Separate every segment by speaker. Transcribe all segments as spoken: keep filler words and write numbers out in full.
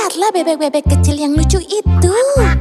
Speaker 1: Lihatlah bebek-bebek kecil yang lucu itu.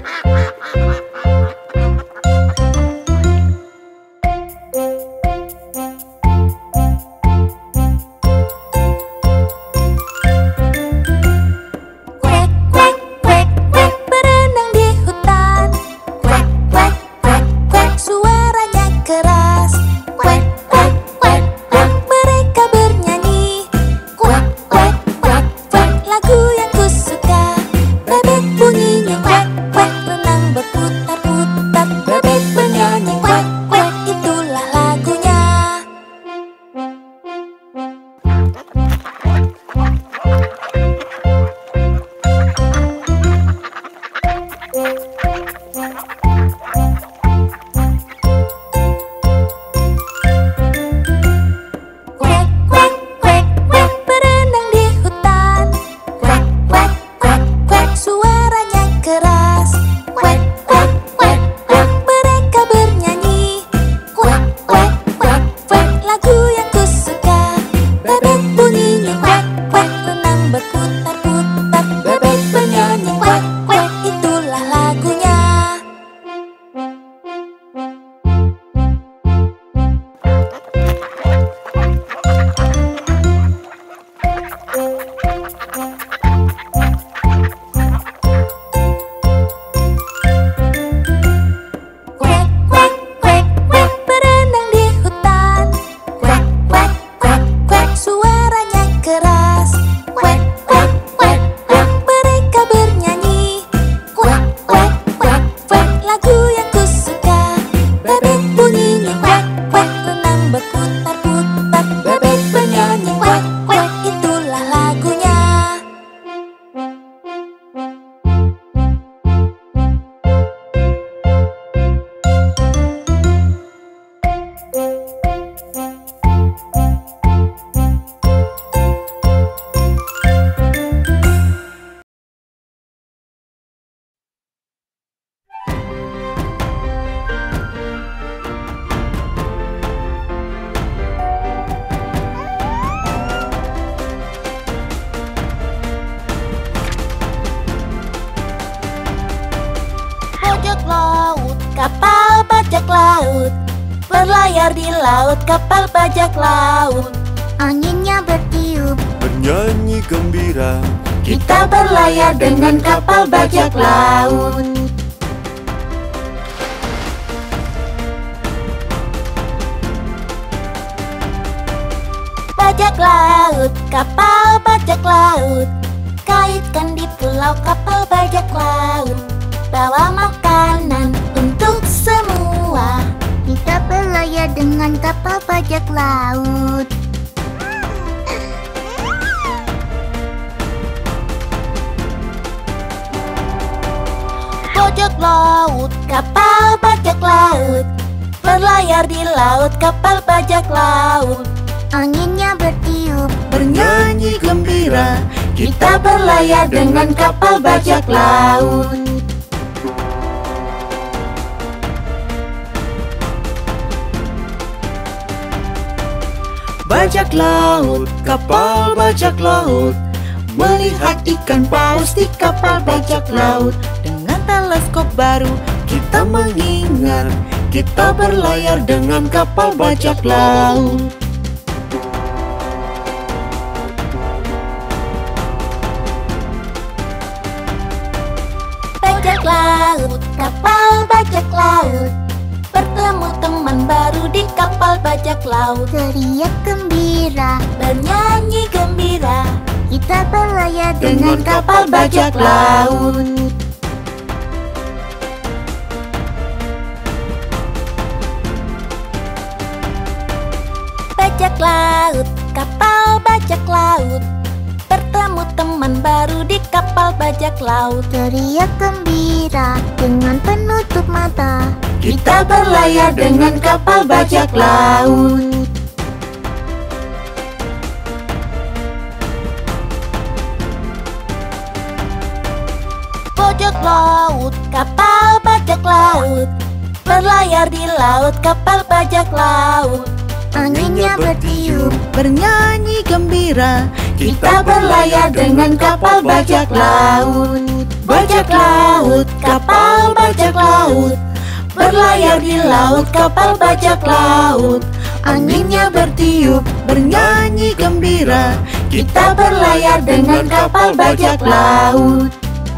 Speaker 1: Kuek, kuek, kuek, kuek, berenang di hutan. Kuek, kuek, kuek, kuek, suaranya keras. Kuek, kuek, kuek, kuek, mereka bernyanyi. Kuek, kuek, kuek, kuek, lagu yang kusuka. Bebek bunyinya kuek, kuek, renang berputar-putar. Bebek bernyanyi kuek, kuek, itulah lagunya. Kuek, kuek, kuek, kuek, berenang di hutan. Kuek, kuek, kuek, kuek, suaranya keras. Kuek, kuek, kuek, kuek, mereka bernyanyi. Kuek, kuek, kuek, kuek, lagu yang kusuka. Bebek bunyinya kuek, kuek, renang berputar-putar. Bebek bernyanyi kuek, kuek, itulah lagunya. Kuek, kuek, kuek, kuek, berenang di hutan. Kuek, kuek, kuek, kuek, suaranya keras. Kuek, kuek, kuek, kuek, mereka bernyanyi. Kuek, kuek, kuek, kuek, lagu yang kusuka. Bebek bunyinya kuek, kuek, renang berputar-putar. Bebek bernyanyi kuek, kuek, itulah lagunya. Bajak laut, kapal bajak laut, berlayar di laut, kapal bajak laut. Anginnya bertiup,
Speaker 2: Bernyanyi gembira,
Speaker 1: kita berlayar dengan kapal bajak laut. Bajak laut, kapal bajak laut, kaitkan di pulau kapal bajak laut. Bawa makanan untuk semua, kita berlayar dengan kapal bajak laut. Bajak laut, kapal bajak laut, berlayar di laut, kapal bajak laut. Anginnya bertiup,
Speaker 2: bernyanyi gembira,
Speaker 1: kita berlayar dengan kapal bajak laut.
Speaker 2: bajak laut, kapal bajak laut, melihat ikan paus di kapal bajak laut. Dengan teleskop baru kita mengingat, kita berlayar dengan kapal bajak laut.
Speaker 1: Bajak laut, kapal bajak laut, bertemu teman baru di kapal bajak laut. Teriak gembira, bernyanyi gembira, kita berlayar dengan kapal bajak laut. Bajak laut, kapal bajak laut, bertemu teman baru di kapal bajak laut. Teriak gembira dengan penutup mata, kita berlayar dengan kapal bajak laut. Bajak laut, kapal bajak laut, berlayar di laut, kapal bajak laut. Anginnya bertiup,
Speaker 2: bernyanyi gembira, kita berlayar dengan kapal bajak laut. Bajak laut, kapal bajak laut, berlayar di laut kapal bajak laut. Anginnya bertiup, bernyanyi gembira, kita berlayar dengan kapal bajak laut.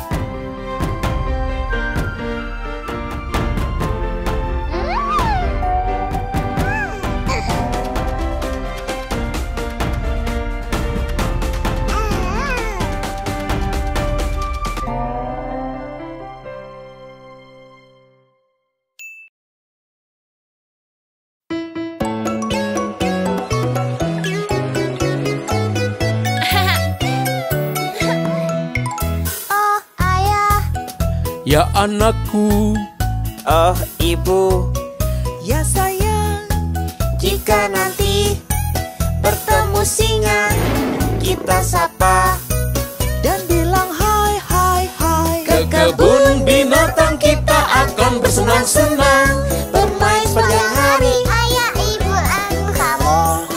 Speaker 3: Ya anakku,
Speaker 2: oh ibu,
Speaker 4: ya sayang,
Speaker 2: jika nanti bertemu singa, kita sapa
Speaker 4: dan bilang hai hai hai.
Speaker 2: ke kebun binatang, kita akan bersenang-senang, bermain sepanjang hari.
Speaker 1: Ayah, ibu, aku, kamu.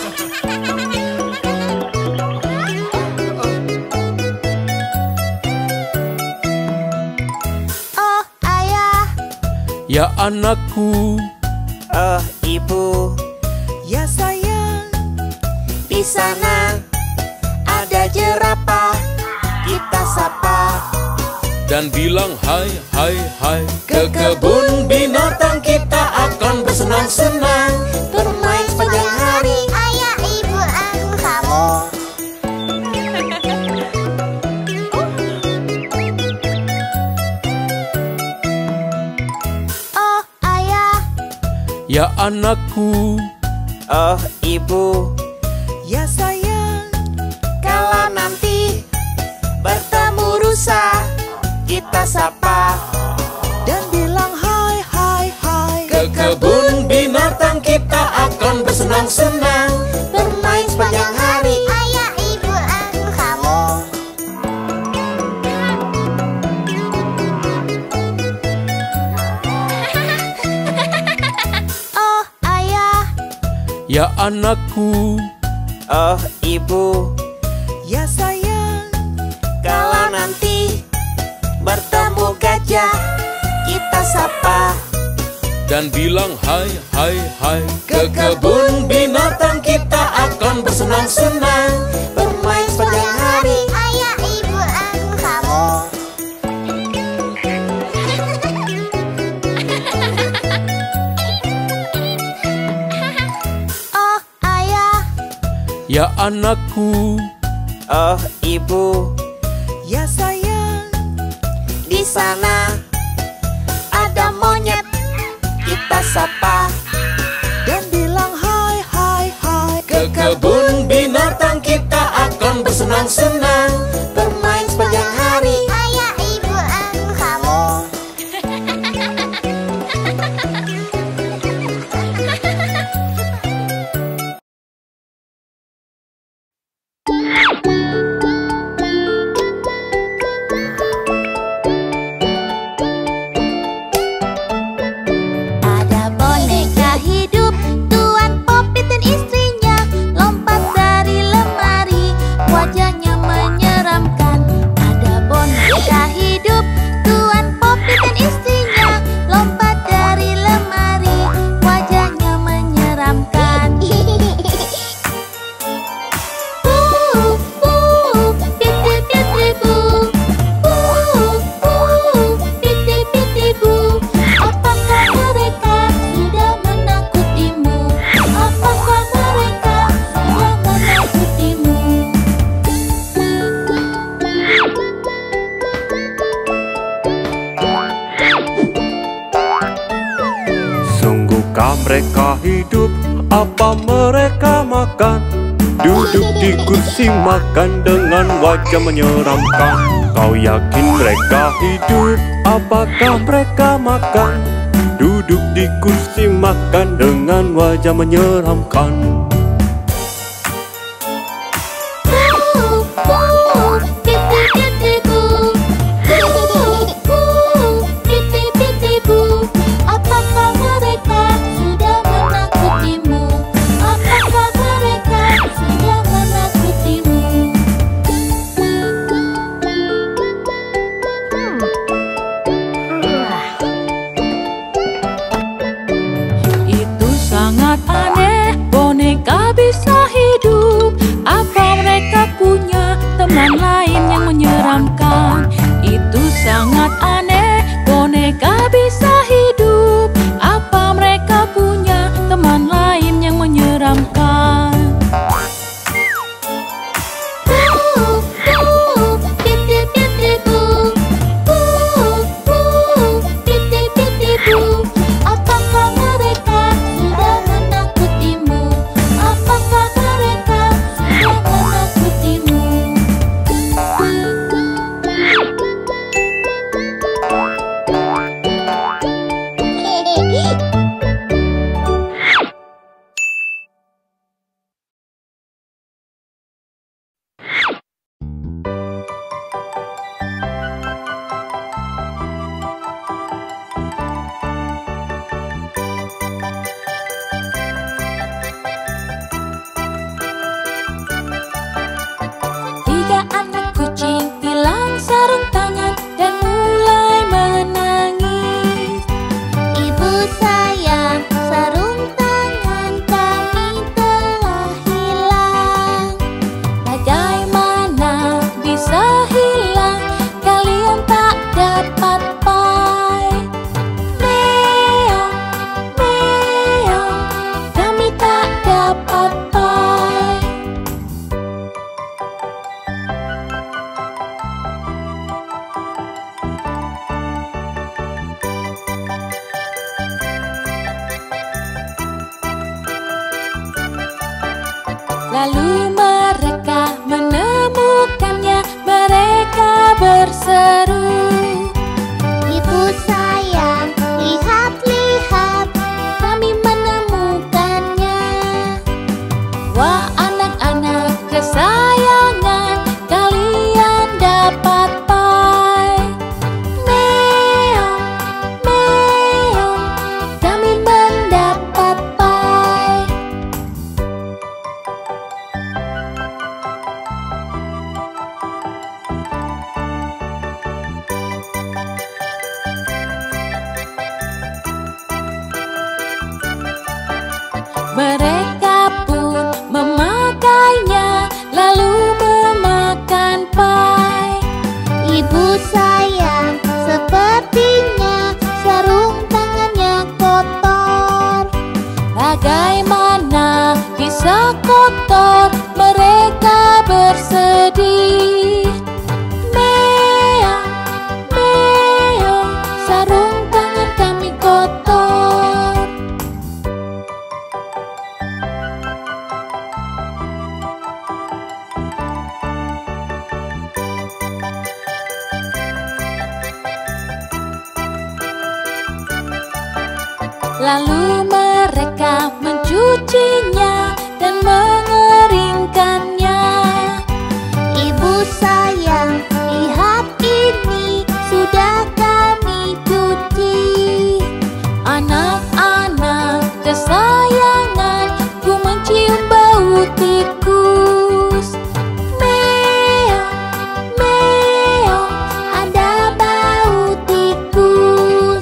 Speaker 1: Oh ayah,
Speaker 3: ya anakku,
Speaker 2: Oh ibu,
Speaker 4: Ya sayang,
Speaker 2: di sana ada jerapah, kita sapa
Speaker 3: dan bilang hai hai hai.
Speaker 2: ke kebun binatang, kita akan bersenang-senang, bermain sepanjang hari.
Speaker 1: ayah, ibu, aku, kamu. Oh ayah,
Speaker 3: Ya anakku,
Speaker 2: Oh ibu,
Speaker 4: ya sayang,
Speaker 2: kalau nanti bertemu rusa, kita sapa
Speaker 4: dan bilang hai hai hai.
Speaker 2: ke kebun binatang, kita akan bersenang-senang, bermain sepanjang hari.
Speaker 1: ayah, ibu, aku, kamu. Oh ayah,
Speaker 3: ya anakku,
Speaker 2: Oh ibu,
Speaker 4: Ya sayang,
Speaker 2: kalau nanti bertemu gajah, kita sapa
Speaker 3: dan bilang hai hai hai.
Speaker 2: ke kebun binatang, kita akan bersenang-senang, bermain sepanjang hari.
Speaker 1: ayah, ibu, aku, kamu. Oh ayah,
Speaker 3: Ya anakku,
Speaker 2: Oh ibu,
Speaker 4: ya sayang,
Speaker 2: di sana ada monyet, kita sapa
Speaker 4: dan bilang hai hai hai.
Speaker 2: ke kebun binatang, kita akan bersenang-senang, bermain sepanjang hari.
Speaker 1: ayah, ibu, aku, kamu. Ada boneka hidup, Tuan Popit dan istrinya lompat dari lemari, wajahnya menyeramkan. Ada boneka hidup, Tuan Popit dan istrinya lompat dari lemari, wajahnya menyeramkan. Buh, buh, piti piti buh. Buh, buh, piti piti buh. Apakah mereka sudah menakutimu? Apakah mereka sudah menakutimu?
Speaker 5: Sungguhkah mereka hidup? Apa mereka makan? Duduk di kursi makan dengan wajah menyeramkan. Kau yakin mereka hidup? Apakah mereka makan? Duduk di kursi makan dengan wajah menyeramkan.
Speaker 1: Buh, buh, piti piti buh. Buh, buh, piti piti buh. Apakah mereka sudah menakutimu? Apakah mereka sudah menakutimu? Lalu mereka mencucinya dan mengeringkannya. Ibu sayang, lihat ini sudah kami cuci. Anak-anak kesayangan, ku mencium bau tikus. Meong, meong, ada bau tikus.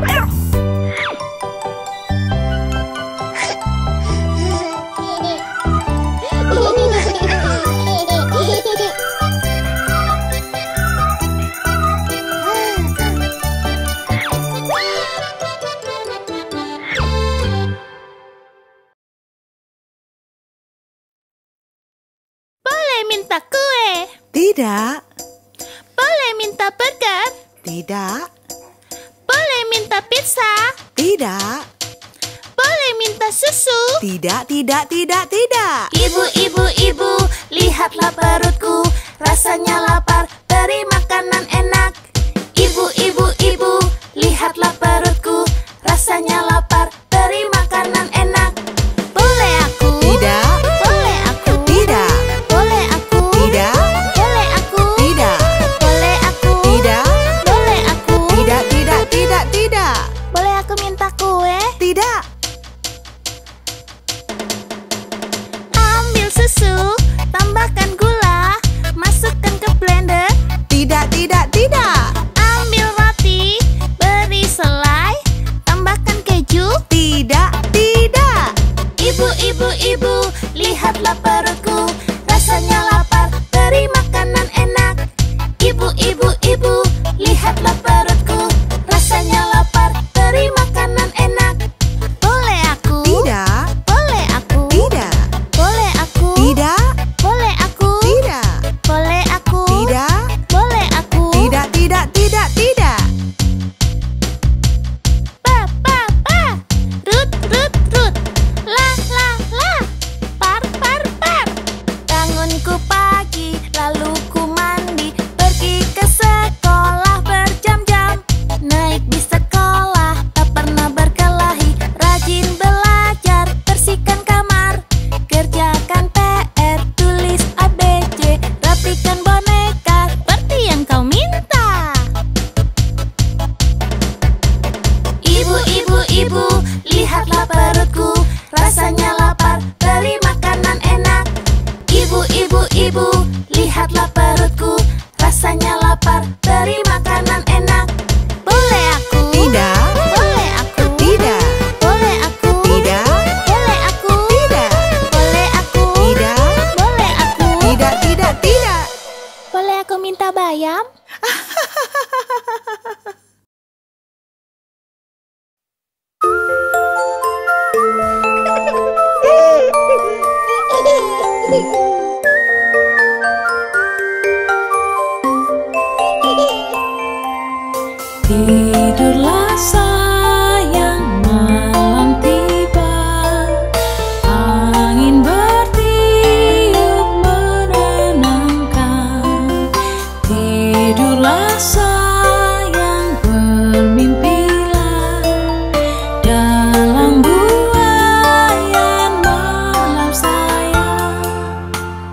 Speaker 6: Boleh minta kue?
Speaker 4: Tidak,
Speaker 6: Boleh minta burger?
Speaker 4: tidak,
Speaker 6: Boleh minta pizza?
Speaker 4: tidak,
Speaker 6: Boleh minta susu?
Speaker 4: tidak, tidak, tidak, tidak.
Speaker 1: Ibu, ibu, ibu, lihatlah perutku, rasanya lapar, beri makanan enak. Ibu, ibu, ibu, lihatlah perutku, rasanya lapar, beri makanan enak. Boleh aku?
Speaker 4: Tidak,
Speaker 1: Boleh aku?
Speaker 4: tidak,
Speaker 1: Boleh aku?
Speaker 4: tidak,
Speaker 1: Boleh aku?
Speaker 4: tidak,
Speaker 1: Boleh aku?
Speaker 4: tidak,
Speaker 1: Boleh aku?
Speaker 4: tidak, tidak, tidak, tidak,
Speaker 1: Boleh aku minta kue?
Speaker 4: tidak.
Speaker 6: Ambil susu, tambahkan gula, masukkan ke blender.
Speaker 4: Tidak, tidak, tidak,
Speaker 6: Ambil roti, beri selai, tambahkan keju.
Speaker 4: tidak, tidak,
Speaker 1: Ibu, ibu, ibu, lihatlah perutku, rasanya lapar, beri makanan enak. Ibu, ibu, ibu, lihatlah perutku, rasanya lapar, beri makanan enak.
Speaker 6: Boleh aku?
Speaker 4: tidak,
Speaker 6: Boleh aku?
Speaker 4: tidak,
Speaker 6: Boleh aku?
Speaker 4: tidak,
Speaker 6: Boleh aku?
Speaker 4: tidak,
Speaker 6: Boleh aku?
Speaker 4: tidak,
Speaker 6: Boleh aku?
Speaker 4: tidak, tidak, tidak, tidak.
Speaker 6: Pa, pa, pa. Rut, rut, rut. La, la, la. Par, par, par.
Speaker 1: Bangunku pagi, lalu ku mandi, pergi ke sekolah berjam-jam. Naik bis sekolah, tak pernah berkelahi, rajin belajar, bersihkan kamar, kerjakan P R, tulis A B C, rapikan boneka, seperti yang kau minta. Ibu, ibu, ibu, lihatlah perutku, rasanya lapar, beri makanan enak. Ibu, ibu, ibu, lihatlah perutku, rasanya lapar, beri makanan enak. Boleh aku?
Speaker 4: Tidak,
Speaker 1: Boleh aku?
Speaker 4: tidak,
Speaker 1: Boleh aku?
Speaker 4: tidak,
Speaker 1: Boleh aku?
Speaker 4: tidak,
Speaker 1: Boleh aku?
Speaker 4: tidak,
Speaker 1: Boleh aku?
Speaker 4: tidak, tidak, tidak.
Speaker 1: Boleh aku minta bayam? Tidurlah sayang, malam tiba, angin bertiup menenangkan. Tidurlah sayang, bermimpilah dalam buayan malam sayang.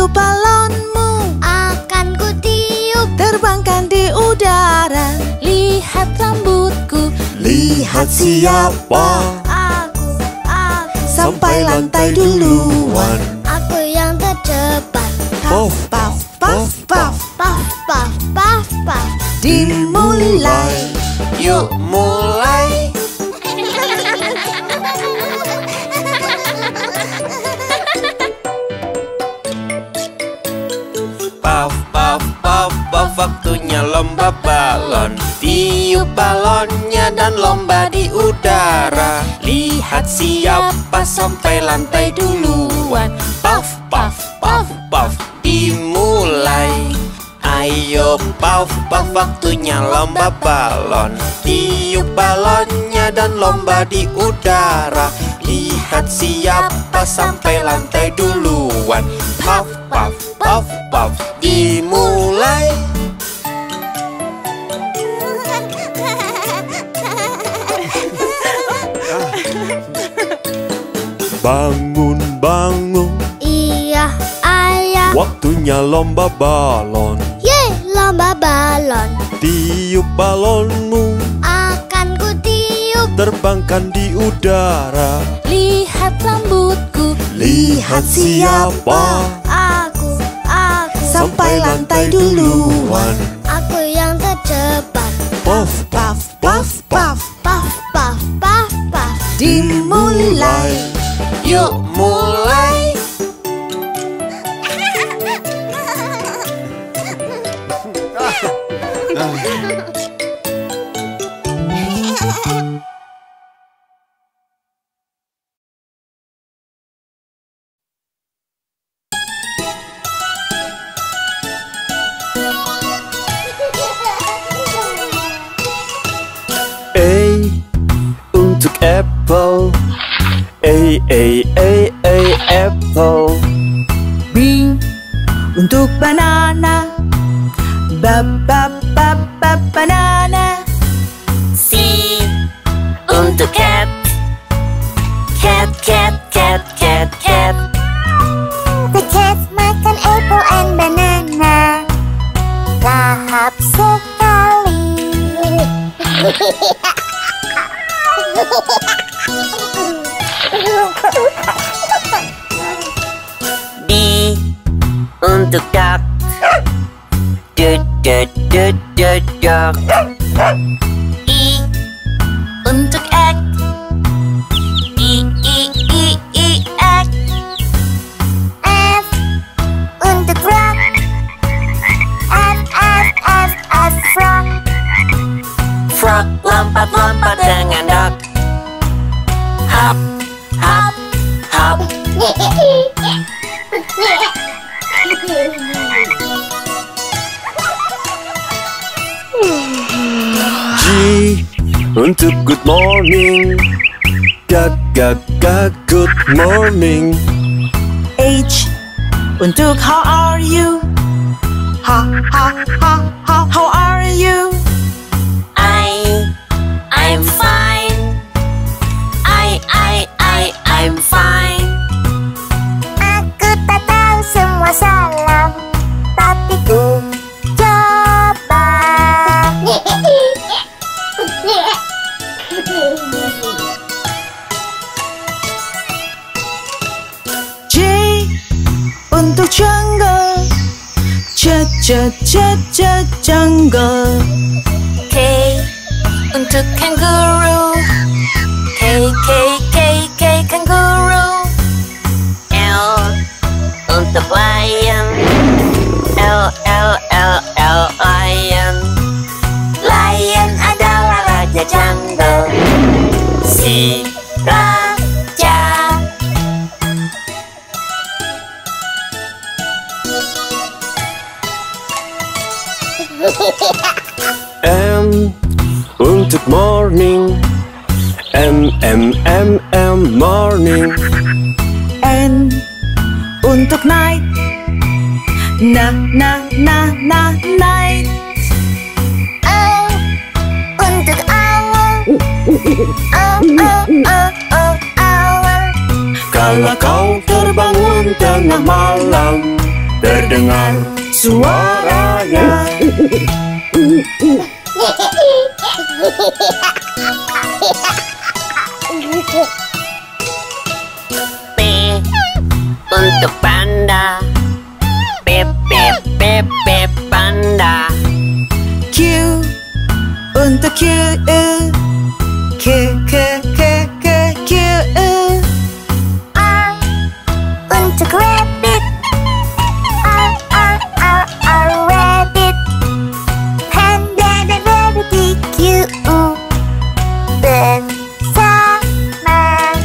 Speaker 4: tiup balonmu,
Speaker 6: akan ku tiup.
Speaker 4: terbangkan di udara.
Speaker 1: Lihat rambutku,
Speaker 5: Lihat siapa
Speaker 6: Aku, aku,
Speaker 5: sampai lantai duluan.
Speaker 6: aku yang terdepan.
Speaker 5: Puff,
Speaker 4: Puff, puff, puff,
Speaker 6: Puff, puff, puff, puff.
Speaker 4: dimulai.
Speaker 2: Yuk mulai. Puff, puff, puff, puff, waktunya lomba balon. Tiup balonnya dan lomba di udara. Lihat siapa sampai lantai duluan. Puff, puff, puff, puff, dimulai. Ayo puff, puff, waktunya lomba balon. Tiup balonnya dan lomba di udara. Lihat siapa sampai lantai duluan. Puff, puff, puff, puff, dimulai.
Speaker 5: Bangun, bangun,
Speaker 6: Iya, ayah.
Speaker 5: waktunya lomba balon.
Speaker 6: Ye, lomba balon.
Speaker 5: Tiup balonmu,
Speaker 6: Akan ku tiup.
Speaker 5: terbangkan di udara.
Speaker 1: lihat rambutku,
Speaker 5: Lihat siapa
Speaker 6: Aku, aku,
Speaker 5: sampai lantai duluan.
Speaker 6: aku yang terdepan.
Speaker 5: Puff,
Speaker 4: Puff, puff, puff,
Speaker 6: Puff, puff, puff, puff.
Speaker 4: dimulai.
Speaker 2: Yuk mulai.
Speaker 5: A untuk apple. A, A, A, A, apple.
Speaker 4: B untuk banana. Ba, ba, ba, ba, banana.
Speaker 2: C untuk cat. Cat, cat, cat, cat, cat.
Speaker 6: The cat makan apple and banana. Lahap sekali.
Speaker 2: D untuk duck. Duck, duck, duck, duck, duck.
Speaker 1: E untuk egg, E, E, E, E, egg.
Speaker 6: F untuk frog. F, F, F, F, frog.
Speaker 2: Frog lompat-lompat dengan duck. Hop, hop, hop.
Speaker 5: G untuk good morning. Gag, gag, gag, good morning.
Speaker 4: H untuk how are you? Ha, ha, ha, ha, how are you?
Speaker 2: I, I'm fine. I, I, I, I'm fine.
Speaker 6: Aku tak tahu semua salam, tapi ku coba.
Speaker 4: J untuk jungle. J, J, J, J, jungle.
Speaker 1: K untuk kangaroo, K, K, K, K, kangaroo.
Speaker 2: L untuk lion. L, L, L, L, lion. Lion adalah raja jungle. C, raja.
Speaker 5: M untuk morning. M, M, M, M, morning.
Speaker 4: N untuk night. Na, na, na, na, night.
Speaker 6: O untuk owl. O, O, O, O, owl.
Speaker 5: Kalau kau terbangun tengah malam terdengar suaranya.
Speaker 7: P untuk panda. P P P P panda.
Speaker 4: Q untuk Q U. K K K K Q U.
Speaker 1: R untuk rabbit. R R R R rabbit. Panda dan rabbit di Q U bersama.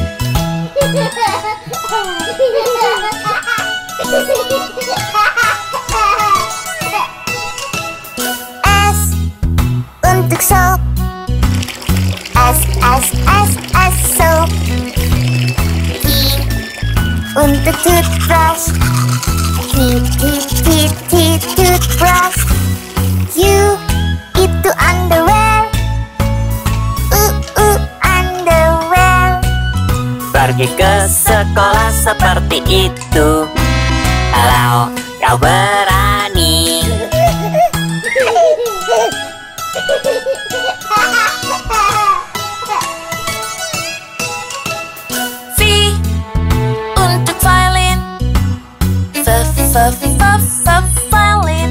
Speaker 1: S untuk soap. S S S S soap. T untuk toothbrush. T T T T toothbrush. U itu underwear. U U underwear.
Speaker 7: Pergi ke sekolah seperti itu. Kalau kau berani.
Speaker 1: V untuk violin. V V V V violin.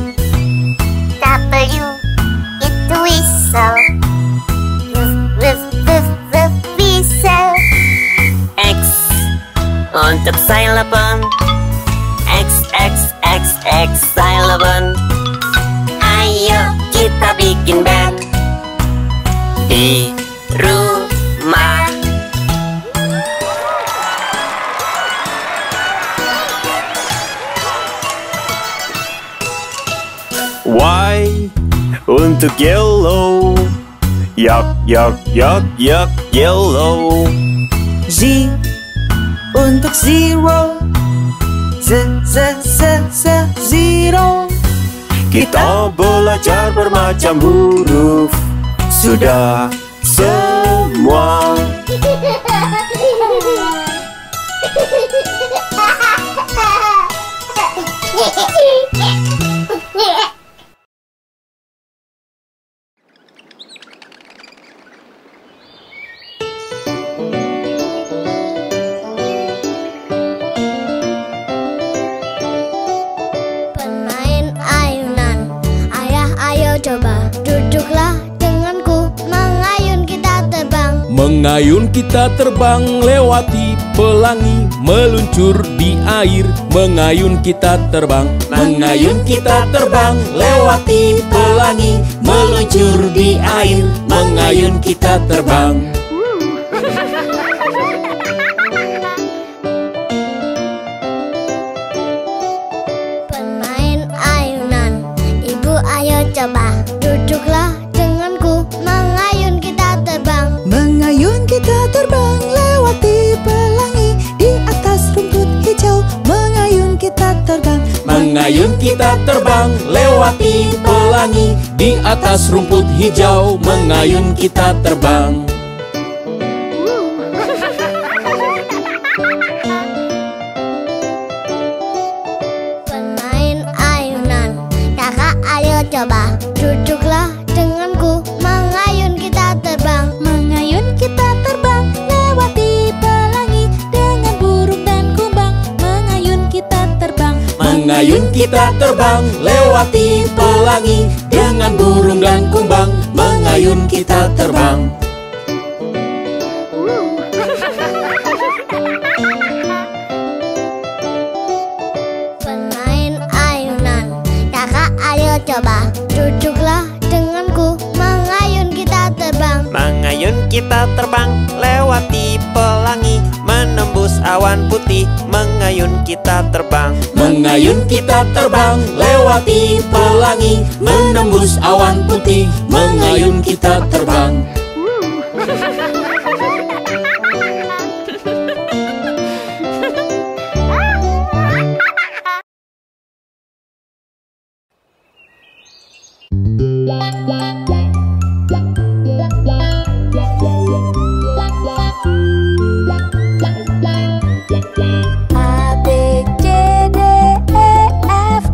Speaker 1: W itu whistle. W W W whistle.
Speaker 7: X untuk xylophone. X X X X xylophone. Ayo kita bikin band di rumah.
Speaker 5: Y untuk yellow. Yak yak yak yak yellow.
Speaker 4: Z untuk zero. Z Z Z Z zero.
Speaker 5: Kita belajar bermacam huruf. Sudah semua.
Speaker 6: Pemain ayunan, ayah ayo coba duduklah denganku, mengayun kita terbang.
Speaker 3: Mengayun kita terbang lewati pelangi, meluncur di air. Mengayun kita terbang, mengayun kita terbang lewati pelangi, meluncur di air. Mengayun kita terbang.
Speaker 6: Pemain ayunan, ibu ayo coba duduklah denganku, mengayun kita terbang.
Speaker 4: Mengayun kita terbang lewati pelangi, di atas rumput hijau. Mengayun kita terbang.
Speaker 3: Mengayun kita terbang lewati pelangi, di atas rumput hijau. Mengayun kita terbang.
Speaker 6: Pemain ayunan, kakak ayo coba duduklah denganku, mengayun kita terbang.
Speaker 1: Mengayun kita terbang lewati pelangi, dengan burung dan kumbang. Mengayun kita terbang.
Speaker 3: Mengayun kita terbang lewati pelangi, dengan burung dan kumbang. Mengayun kita terbang.
Speaker 6: Pemain ayunan, kakak ayo coba duduklah denganku, mengayun kita terbang.
Speaker 7: Mengayun kita terbang lewati pelangi, menembus awan putih. Mengayun kita terbang.
Speaker 3: Mengayun kita terbang lewati pelangi, menembus awan putih. Mengayun kita terbang.
Speaker 1: A, B, C, D, E, F,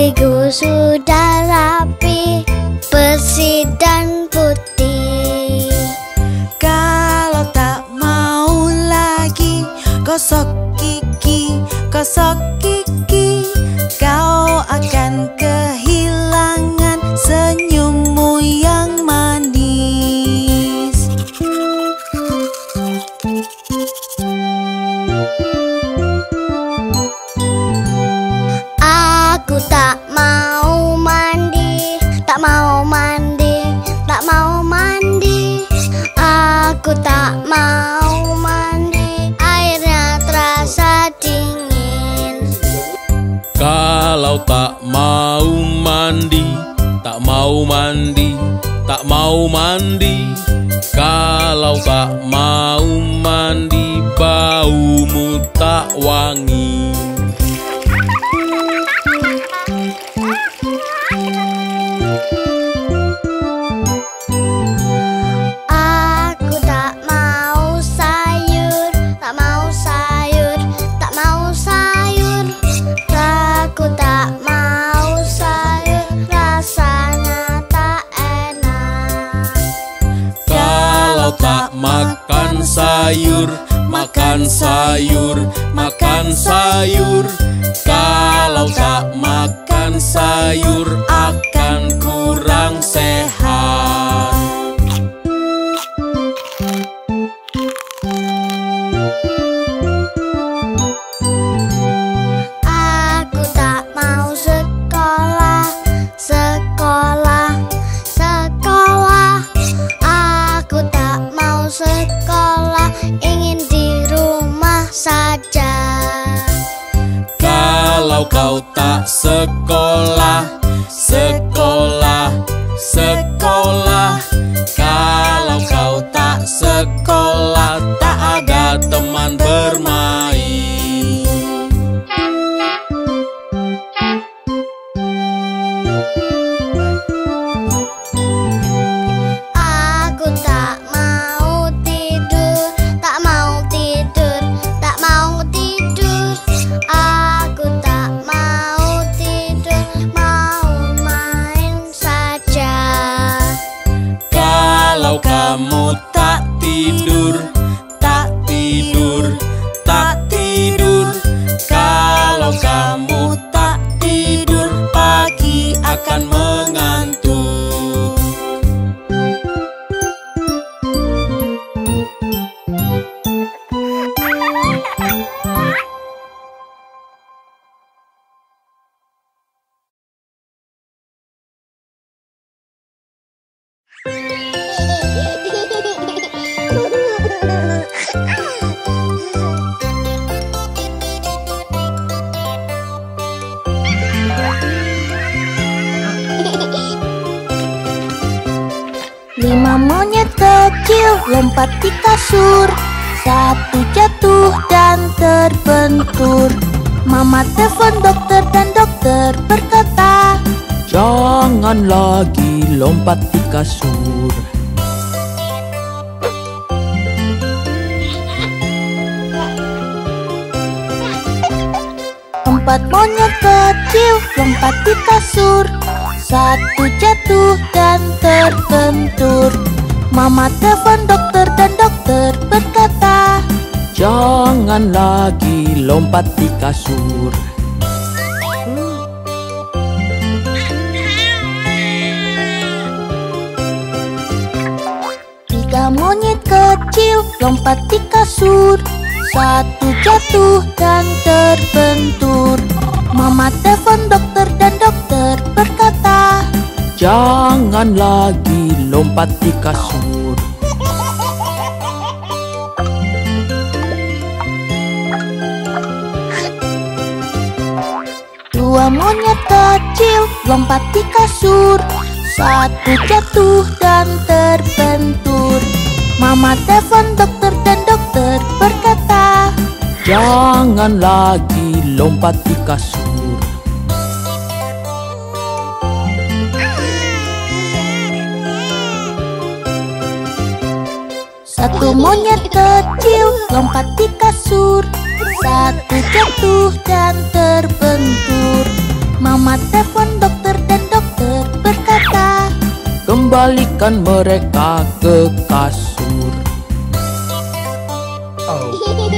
Speaker 8: Gigiku sudah rapi, bersih dan putih.
Speaker 4: Kalau tak mau lagi gosok gigi, gosok gigi, kau akan kehilangan senyummu yang manis.
Speaker 8: Aku tak mau mandi, tak mau mandi, tak mau mandi. Aku tak mau mandi, airnya terasa dingin.
Speaker 3: Kalau tak mau mandi, tak mau mandi, tak mau mandi. Kalau tak mau mandi, baumu tak wangi.
Speaker 8: Aku tak mau sayur, tak mau sayur, tak mau sayur. Aku tak mau sayur, rasanya tak enak.
Speaker 3: Kalau tak makan sayur, makan sayur, makan sayur. Kalau tak makan sayur, akan kurang sehat.
Speaker 8: Aku tak mau sekolah, sekolah, sekolah. Aku tak mau sekolah, ingin di rumah saja.
Speaker 3: Kalau kau tak sekolah, sekolah, sekolah. Kalau kau tak sekolah, tak ada teman bermain.
Speaker 8: Aku tak mau tidur, tak mau tidur, tak mau tidur. Aku tak mau tidur, mau main saja.
Speaker 3: Kalau kamu tak tidur, tak tidur, tak tidur. Kalau kamu tak tidur, pagi akan mengantuk.
Speaker 1: Lima monyet kecil lompat di kasur. Satu jatuh dan terbentur. Mama telepon dokter dan dokter berkata,
Speaker 2: Jangan lagi lompat di kasur.
Speaker 1: empat monyet kecil lompat di kasur. Satu jatuh dan terbentur. Mama telepon dokter dan dokter berkata,
Speaker 2: Jangan lagi lompat di kasur.
Speaker 1: tiga monyet kecil lompat di kasur. Satu jatuh dan terbentur. Mama telepon dokter dan dokter berkata,
Speaker 2: Jangan lagi lompat di kasur.
Speaker 1: dua monyet kecil lompat di kasur. Satu jatuh dan terbentur. Mama telepon dokter dan dokter berkata,
Speaker 2: Jangan lagi lompat di kasur.
Speaker 1: Satu monyet kecil lompat di kasur. Satu jatuh dan terbentur. Mama telepon dokter dan dokter berkata,
Speaker 3: kembalikan mereka ke kasur. Oh.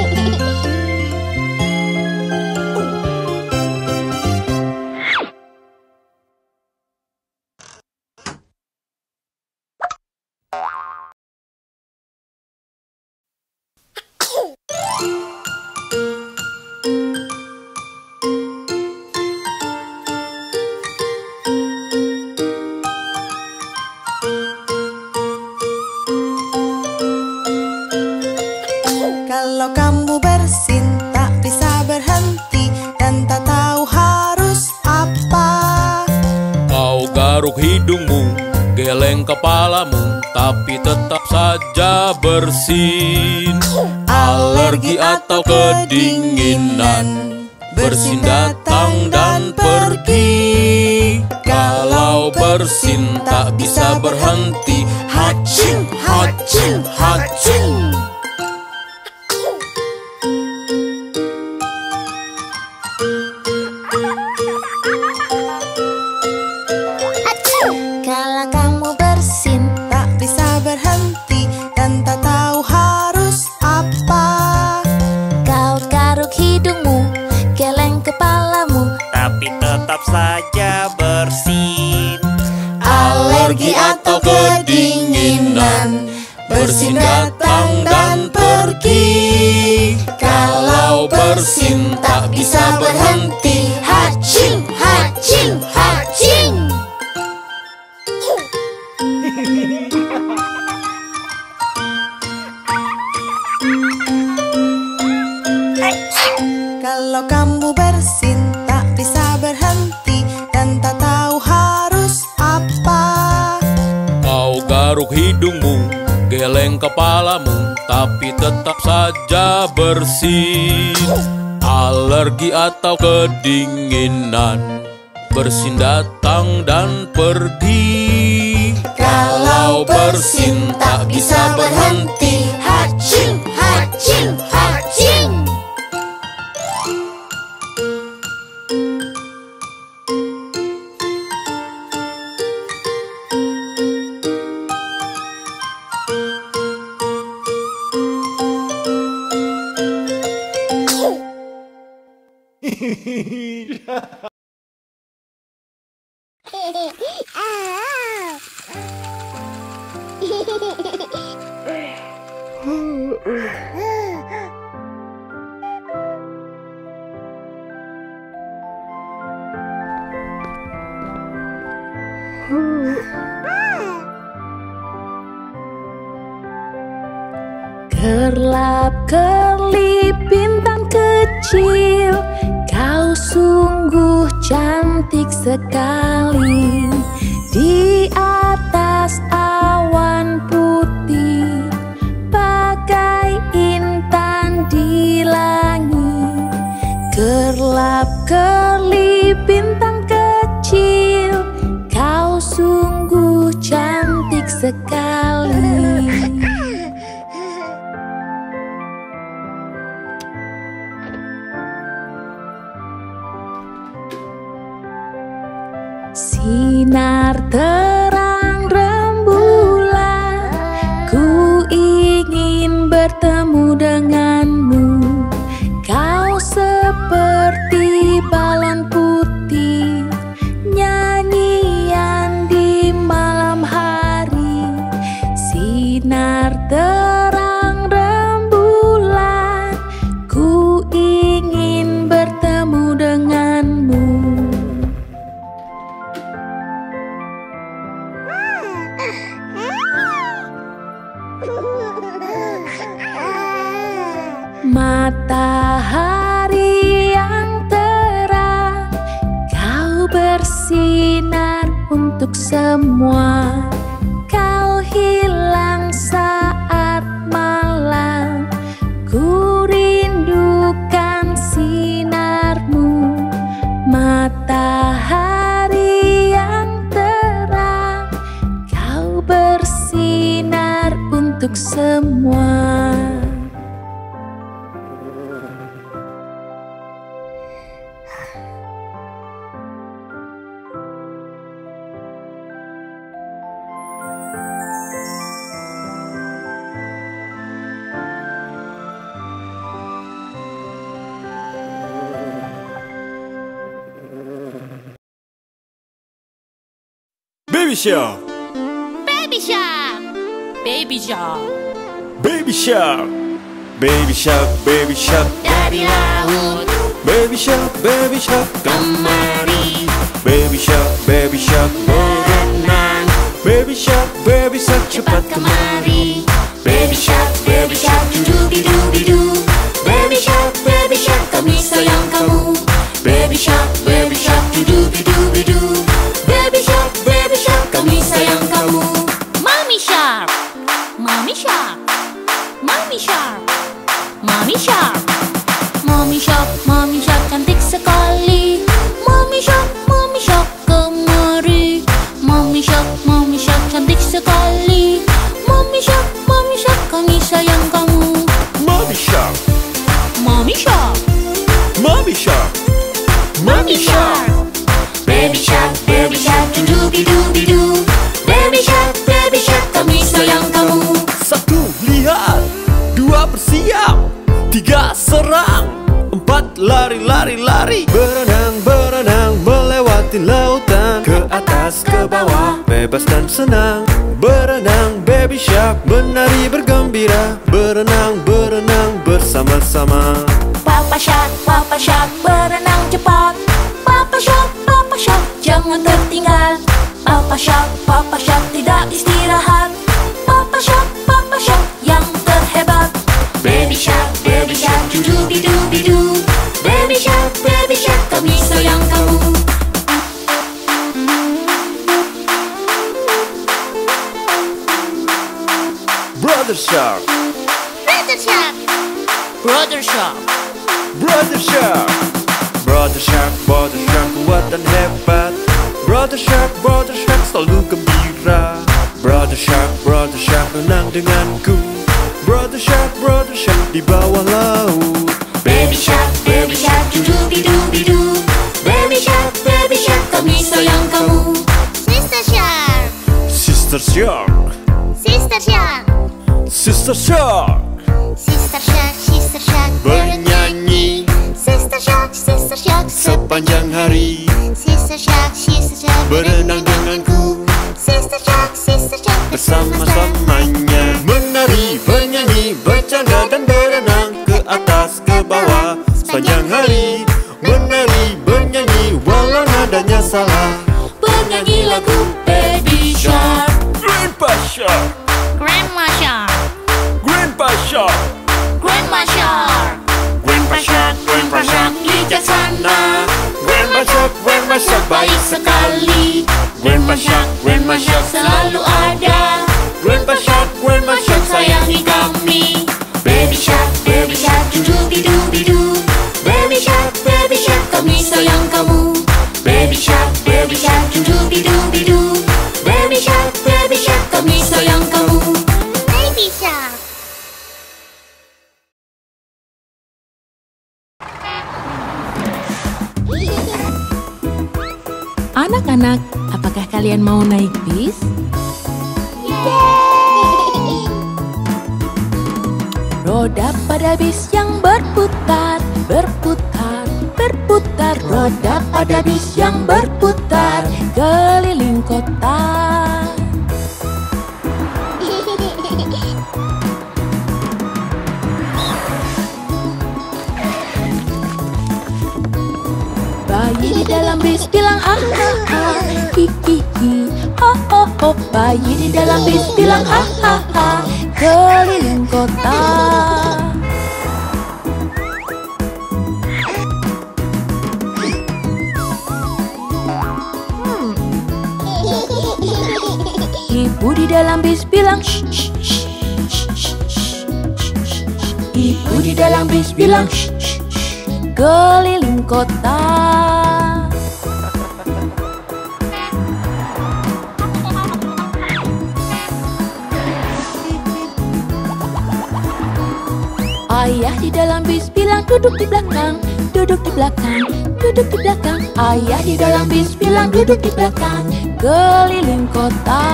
Speaker 2: Kalau kamu bersin tak bisa berhenti dan tak tahu harus apa.
Speaker 3: Kau garuk hidungmu, geleng kepalamu, tapi tetap saja bersin. Alergi atau kedinginan, bersin datang dan pergi. Kalau bersin tak bisa berhenti, hacing, hacing, hacing.
Speaker 1: kalau kamu bersin
Speaker 2: Tak bisa berhenti dan tak tahu harus apa.
Speaker 1: kau garuk hidungmu, geleng kepalamu,
Speaker 7: tapi tetap saja bersin.
Speaker 3: Alergi atau kedinginan, bersin datang dan pergi. Kalau bersin tak bisa berhenti, hacing, hacing, hacing.
Speaker 2: Kalau kamu bersin tak bisa berhenti dan tak tahu harus apa.
Speaker 3: Kau garuk hidungmu, geleng kepalamu, tapi tetap saja bersin. Alergi atau kedinginan, bersin datang dan pergi. Kalau bersin tak bisa berhenti, hacing, hacing, hacing.
Speaker 1: Kerlap-kerlip bintang kecil, kau sungguh cantik sekali. Di atas awan putih, bagai intan di langit. Kerlap-kerlip bintang kecil, kau sungguh cantik sekali. Sinar terang rembulan, ku ingin bertemu denganmu. Kau seperti balon putih, nyanyian di malam hari. Sinar terang rembulan, ku ingin bertemu denganmu. Matahari yang terang, kau bersinar untuk semua. Kau hilang saat malam, ku rindukan sinarmu. Matahari yang terang, kau bersinar untuk semua.
Speaker 5: Baby shark,
Speaker 6: Baby shark.
Speaker 2: Baby shark.
Speaker 5: baby shark, baby shark, baby shark,
Speaker 6: Dari laut
Speaker 5: baby shark, baby shark,
Speaker 6: kemari.
Speaker 5: baby shark, baby shark, berenang, baby shark, baby shark,
Speaker 6: Cepat
Speaker 5: cepat
Speaker 6: kemari. Baby shark, baby shark, dubi-dubi-du. Baby shark, baby shark, kami sayang kamu. Baby shark, baby shark, dubi-dubi-du. Baby shark, baby shark, kami sayang kamu. Mommy shark, mommy shark, mommy shark, mommy shark, mommy shark, mommy shark, cantik sekali. Mommy shark, mommy shark, kemari. Mommy shark, mommy shark, cantik sekali. Mommy shark, mommy shark, kami sayang kamu.
Speaker 5: Mommy shark,
Speaker 6: Mommy shark,
Speaker 5: mommy shark,
Speaker 6: mommy shark. Baby shark, baby shark, dubi-dubi-du. Baby shark, baby shark, kami sayang kamu.
Speaker 5: satu lihat, dua bersiap, tiga serang, empat lari lari lari, berenang berenang melewati lautan, ke atas ke bawah bebas dan senang. Berenang baby shark, menari bergembira, berenang berenang bersama-sama.
Speaker 6: Papa shark, papa shark, berenang cepat. Papa shark, papa shark, jangan tertinggal. Papa shark, papa shark, tidak istirahat. Papa shark, papa shark, yang terhebat. Baby shark, baby shark, dubi-dubi-du. Baby shark, baby shark, kami sayang kamu.
Speaker 5: Brother shark,
Speaker 6: Brother shark,
Speaker 2: Brother shark.
Speaker 5: brother shark, brother shark, brother shark, kuat dan hebat. Brother shark, brother shark, selalu gembira. Brother shark, brother shark, renang denganku. Brother shark, brother shark, di bawah laut.
Speaker 6: baby shark, baby shark, dubi-dubi-du. Baby shark, baby shark, kami sayang kamu. Sister shark,
Speaker 5: Sister shark,
Speaker 6: sister shark,
Speaker 5: sister shark,
Speaker 6: sister shark, sister shark,
Speaker 5: bernyanyi
Speaker 6: Sister shark, sister shark,
Speaker 5: sepanjang hari.
Speaker 6: sister shark, sister shark,
Speaker 5: Berenang denganku
Speaker 6: Sister shark, sister shark,
Speaker 5: bersama-samanya, menari, bernyanyi, bercanda dan berenang, ke atas ke bawah sepanjang hari. Menari, bernyanyi, walau nadanya salah.
Speaker 6: bernyanyi lagu Baby Shark.
Speaker 5: Grandpa shark,
Speaker 6: Grandma Shark,
Speaker 5: grandpa shark,
Speaker 6: Grandma Shark,
Speaker 5: grandpa shark, grandpa shark,
Speaker 6: bijaksana.
Speaker 5: grandpa shark, grandpa shark, baik sekali. Grandpa shark, grandpa shark,
Speaker 6: Selalu ada,
Speaker 5: grandpa shark, grandpa shark,
Speaker 6: sayangi kami. Baby Shark, Baby Shark, dubi-dubi-du. Baby Shark, Baby Shark, kami sayang kamu. Baby Shark, Baby Shark, dubi-dubi-du. Baby Shark, Baby Shark, kami sayang kamu. Baby Shark.
Speaker 2: Anak-anak, apakah kalian mau naik bis? Roda pada bis yang berputar, berputar, berputar. Roda pada bis yang berputar keliling kota. Bayi di dalam bis bilang ha ha ha, hi hi hi, ho ho ho. Bayi di dalam bis bilang ha ha ha, keliling kota. Ibu di dalam bis bilang shh shh shh shh shh shh. Ibu di dalam bis bilang shh shh shh, keliling kota. Ayah di dalam bis bilang duduk di belakang, duduk di belakang, duduk di belakang. Ayah di dalam bis bilang duduk di belakang, keliling kota.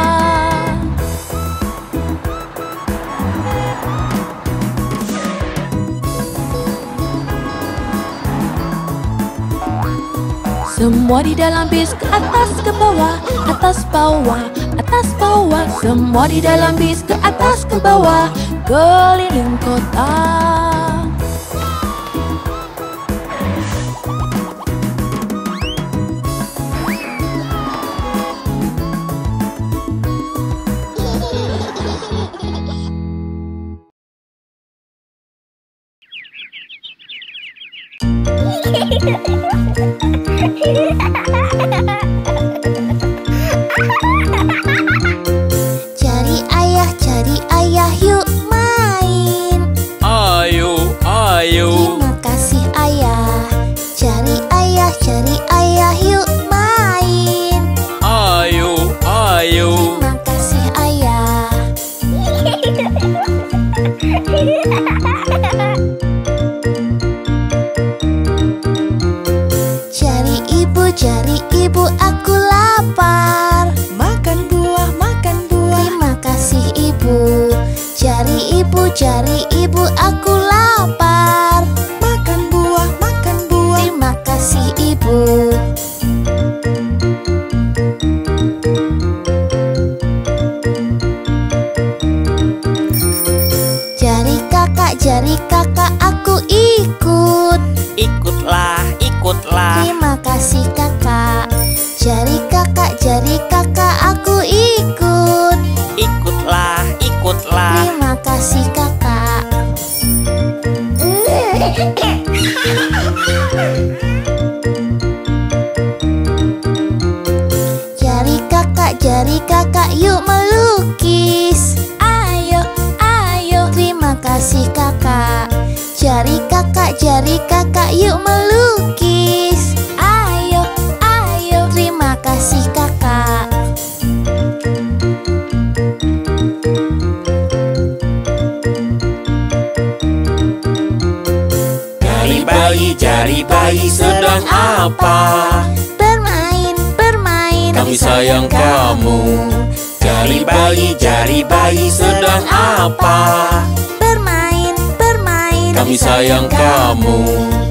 Speaker 2: Semua di dalam bis ke atas ke bawah,
Speaker 1: atas bawah, atas bawah. Semua di dalam bis ke atas ke bawah, keliling kota.
Speaker 8: Cari ayah, cari ayah, yuk main.
Speaker 3: Ayo, ayo.
Speaker 8: Terima kasih ayah. Cari ayah, cari ayah, yuk main.
Speaker 3: Ayo, ayo.
Speaker 8: Terima kasih ayah. Cari ibu, cari ibu, aku lapar.
Speaker 4: Makan buah, makan buah.
Speaker 8: Terima kasih ibu. Cari ibu, cari ibu, aku lapar.
Speaker 4: Makan buah, makan buah.
Speaker 8: Terima kasih ibu. Cari kakak, cari kakak, aku ikut.
Speaker 7: Ikutlah, ikutlah.
Speaker 8: Terima kasih kakak. Cari kakak, cari kakak, aku ikut.
Speaker 7: Ikutlah, ikutlah.
Speaker 8: Terima kasih kakak. Cari kakak, cari kakak, yuk melukis.
Speaker 1: Ayo, ayo.
Speaker 8: Terima kasih kakak. Cari kakak, cari kakak, yuk melukis.
Speaker 1: Ayo, ayo.
Speaker 8: Terima kasih kakak.
Speaker 3: Jari bayi, jari bayi sedang apa?
Speaker 8: Bermain, bermain.
Speaker 3: Kami sayang kamu. Jari bayi, jari bayi sedang apa?
Speaker 8: Bermain, bermain.
Speaker 3: Kami sayang kamu.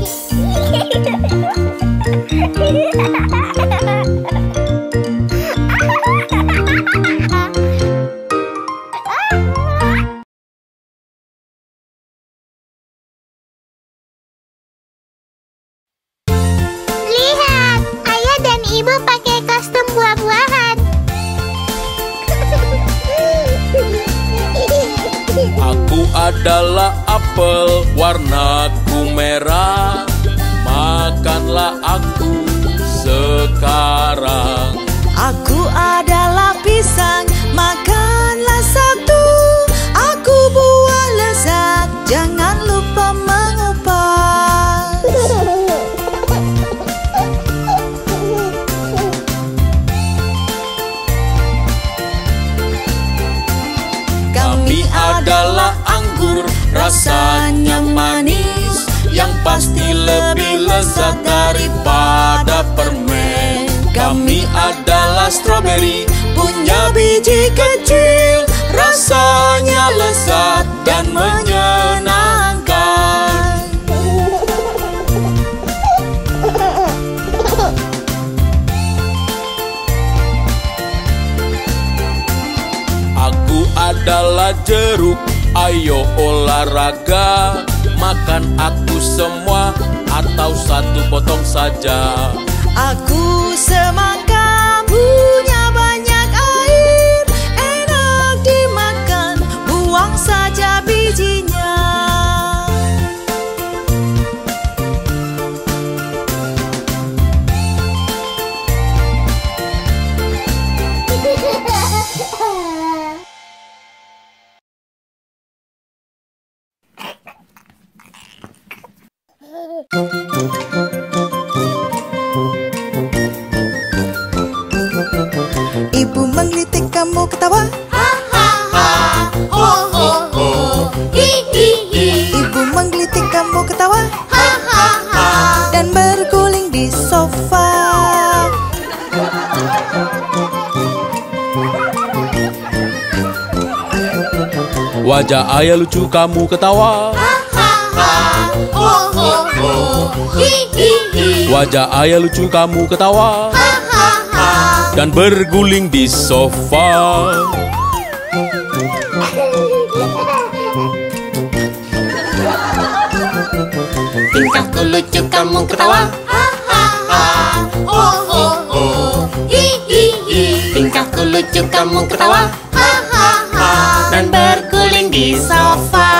Speaker 8: Lihat, ayah dan ibu pakai kostum buah-buahan.
Speaker 3: Aku adalah apel, warnaku merah. Makanlah aku sekarang.
Speaker 4: Aku adalah pisang, makanlah satu. Aku buah lezat, jangan lupa mengupas.
Speaker 3: Kami adalah anggur, rasanya manis, yang pasti lebih lezat daripada permen. Kami adalah stroberi, punya biji kecil, rasanya lezat dan menyenangkan. Aku adalah jeruk, ayo olahraga. Makan aku semua atau satu potong saja.
Speaker 4: Aku semangka, punya banyak air, enak dimakan, buang saja bijinya. Ibu menggelitik kamu ketawa. Ibu menggelitik kamu ketawa. Dan berguling di sofa.
Speaker 3: Wajah ayah lucu kamu ketawa. Wajah ayah lucu kamu ketawa. dan berguling di sofa.
Speaker 6: Tingkahku lucu kamu ketawa, ha ha ha, oh oh oh, hi hi hi. Tingkahku lucu kamu ketawa, ha ha ha, dan berguling di sofa.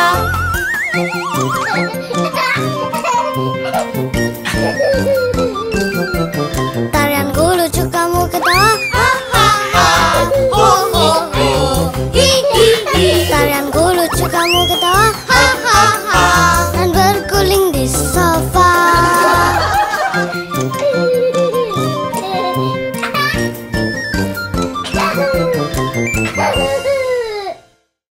Speaker 8: Tarianku lucu kamu ketawa,
Speaker 6: Ha ha ha, oh oh oh, hi hi hi.
Speaker 8: tarianku lucu kamu ketawa,
Speaker 6: Ha ha ha,
Speaker 8: dan berguling di sofa.